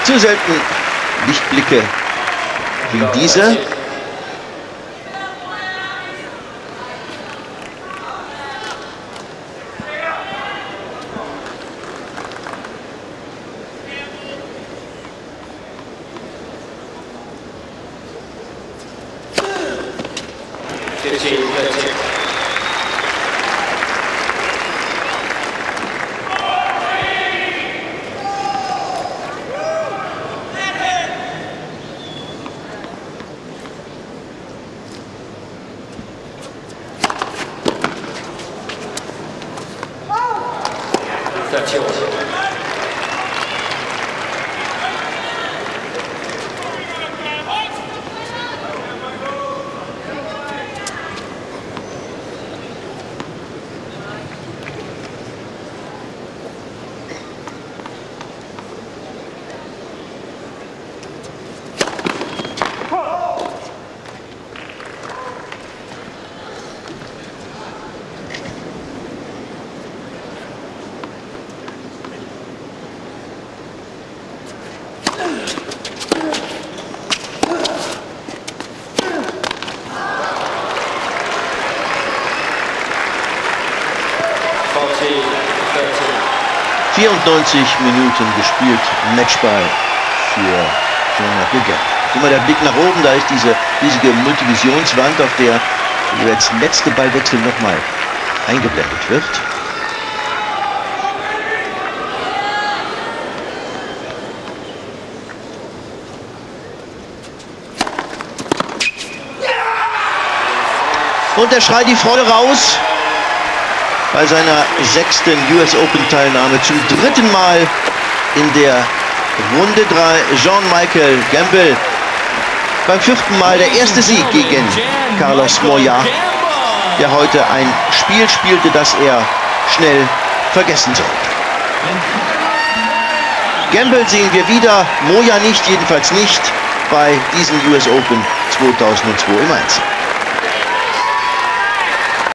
zu selten Lichtblicke wie diese. ...94 Minuten gespielt, Matchball für Gambill. Guck mal, der Blick nach oben, da ist diese riesige Multivisionswand, auf der jetzt letzte Ballwechsel nochmal eingeblendet wird. Und er schreit die Freude raus bei seiner 6. US Open Teilnahme, zum 3. Mal in der Runde 3. Jean-Michel Gambill beim 4. Mal der erste Sieg gegen Carlos Moya, der heute ein Spiel spielte, das er schnell vergessen sollte. Gambill sehen wir wieder, Moya nicht, jedenfalls nicht bei diesem US Open 2002 im Einzel.